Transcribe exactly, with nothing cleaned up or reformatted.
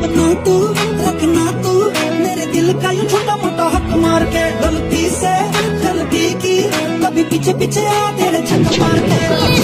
अपना तू रखना तू मेरे दिल का यूं छोटा मोटा हक मार के, गलती से गलती की कभी पीछे पीछे आ तेरे छक मार के।